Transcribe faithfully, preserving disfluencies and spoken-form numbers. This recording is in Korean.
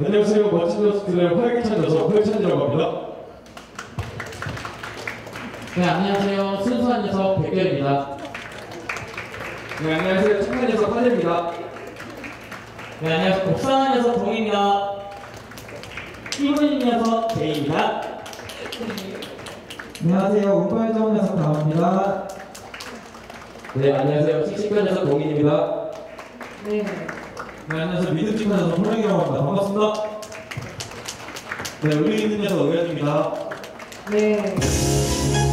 안녕하세요. 멋진 녀석들의 활기찬 녀석 활찬이라고 합니다. 네, 안녕하세요. 순수한 녀석 백결입니다. 네, 안녕하세요. 착한 녀석 한혜입니다. 네, 안녕하세요. 곱상한 녀석 동입니다. 끼부린 녀석 제이입니다. 안녕하세요. 운빨 좋은 녀석 다원입니다. 네, 안녕하세요. 씩씩한 녀석 동인입니다. 네. 네, 안녕하세요. 믿음직한 녀석 호랑이라고 합니다. 반갑습니다. 네, 의리 있는 녀석 의현입니다. 네.